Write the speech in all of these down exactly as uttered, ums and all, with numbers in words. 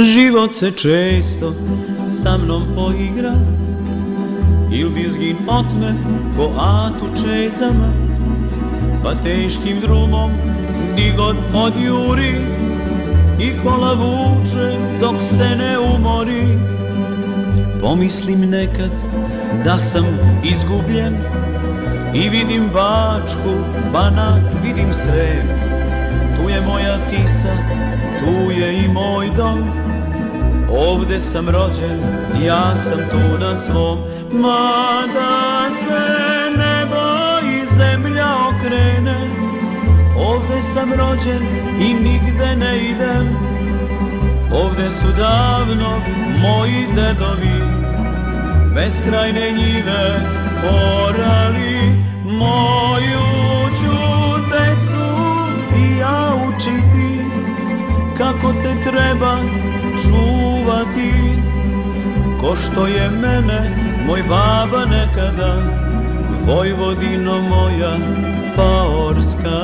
Život se često sa mnom poigra, il dizgin otme ko atu čezama, pa teškim drumom di god odjuri i kola vuče dok se ne umori. Pomislim nekad da sam izgubljen i vidim Bačku, Banat, vidim Srem. Tu je moja Tisa, tu je i moj dom. Ovde sam rođen, ja sam tu na svom. Mada se nebo i zemlja okrene, ovde sam rođen i nigde ne idem. Ovde su davno moji dedovi beskrajne njive orali. Moju ću decu i ja učiti kako te treba čuvati, ko što je mene moj baba nekada, Vojvodino moja paorska.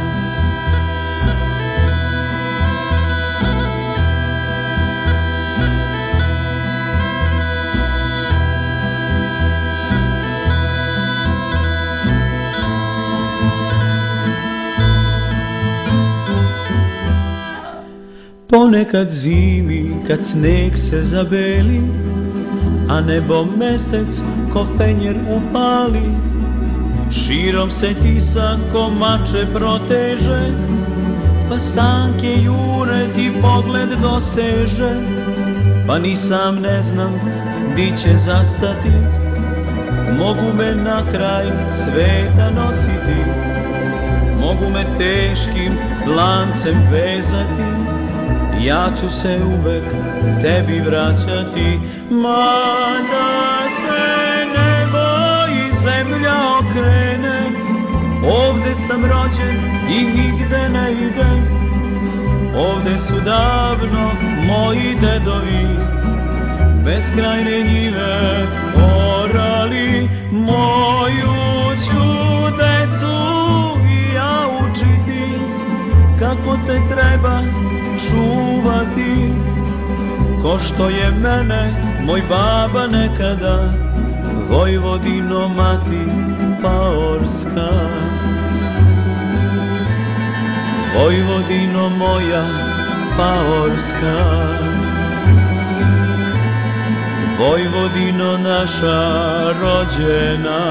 Ponekad zimi kad sneg se zabeli, a nebo mesec ko fenjer upali, širom se Tisa ko mače proteže, pa sanke jure ti pogled doseže. Pa ni sam ne znam di će zastati, mogu me na kraj sveta nositi, mogu me teškim lancem vezati, ja ću se uvek tebi vraćati. Mada se nebo i zemlja okrene, ovde sam rođen i nigde ne idem. Ovde su davno moji dedovi beskrajne njive orali. Moju ću decu i ja učiti kako te treba čuvati, ko što je mene moj baba nekada, Vojvodino mati paorska. Vojvodino moja paorska, Vojvodino naša rođena.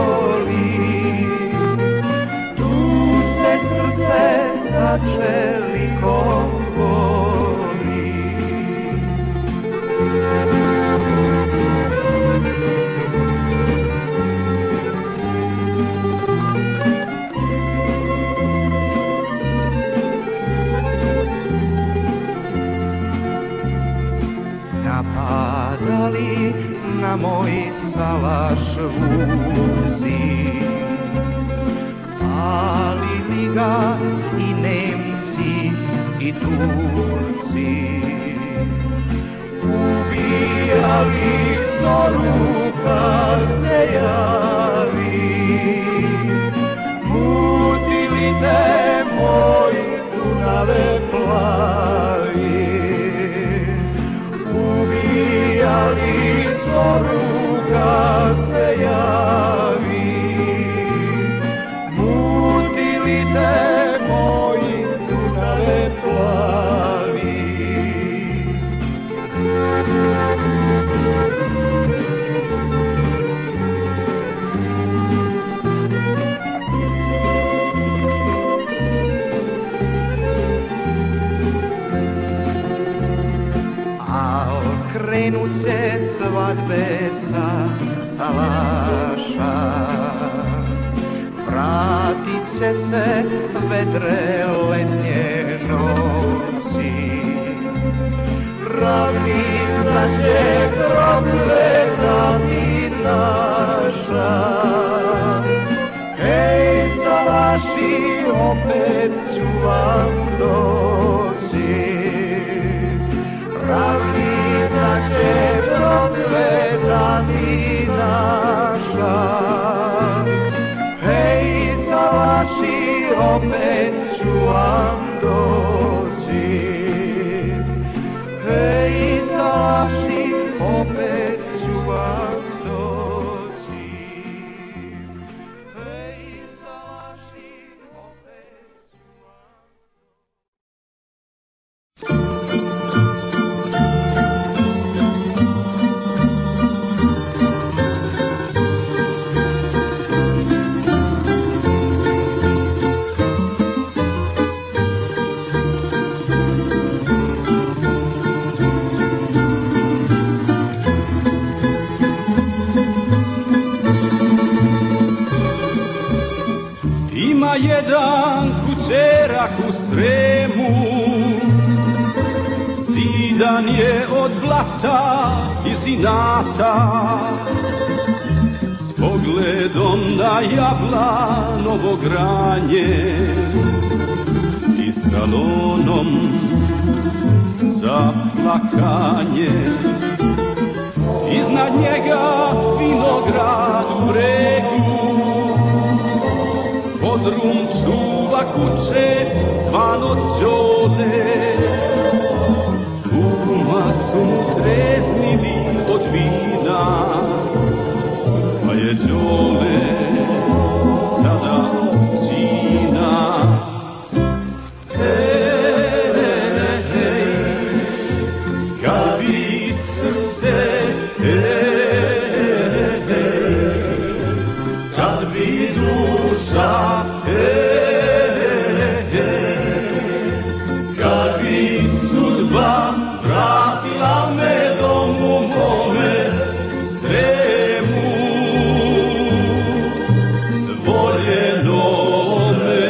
Začeli na moj salaš vuci. Palili ga i Nemci i Turci, ubijali zoru kad se javi, mutili te moji Dunave plavi, ubijali zoru kad se javi, mutili te moji Dunave plavi. Krenut će svadbe sa salaša, vratit će se vedre letnje noći, ravnica će procvetati naša. Hej, salaši, opet ću vam doći, ravnica će procvetati naša. Hej, salaši, opet ću vam doći. Hej, salaši, opet ću vam doći. Hej, salaši, opet ću vam jedan kućerak u Sremu, zidan je od blata i zinata, s pogledom na Jablanovo granje i salonom za plakanje. Iznad njega vinograd u bregu, podrum čuva kuće zvano Đole. Kuma su mu treznili od vina, pa je Đole sada čina. Hej, hej, hej, kad bi srce, hej, hej, kad bi duša, kad bi sudba vratila me domu mome Sremu, voljenome.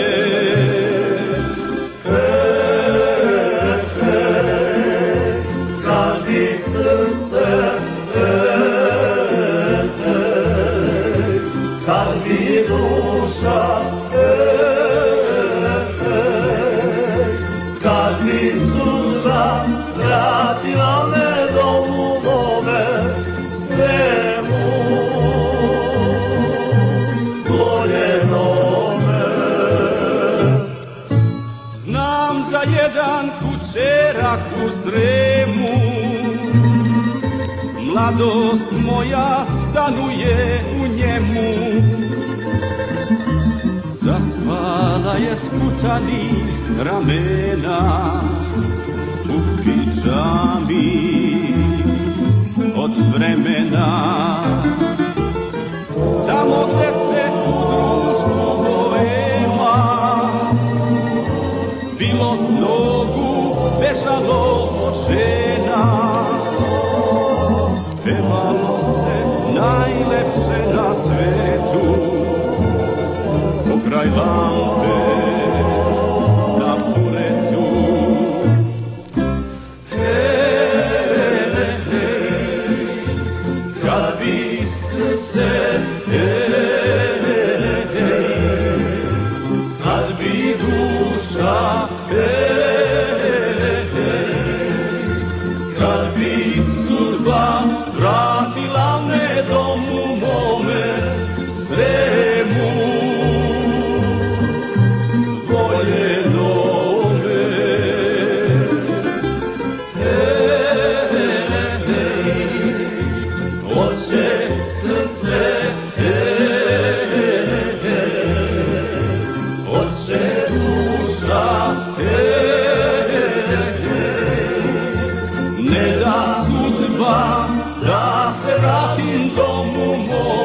Hej, hej, kad bi srce, hej, hej, kad bi duša, kad bi sudba vratila me domu mome Sremu, voljenome. Znam za jedan kućerak u Sremu, mladost moja stanuje u njemu. Zaspala je skutanih ramena u pidžami od vremena. Tamo gde se u društvu boema bilo s nogu bežalo od žena, pevalo se najlepše na svetu pokraj lampe na puretu. Hej, hej, kad bi srce, kad bi duša, kad bi sudba vratila me domu mome Sremu, voljenome. Oče srce, oče duša, ne da sudba da se vratim domu mom.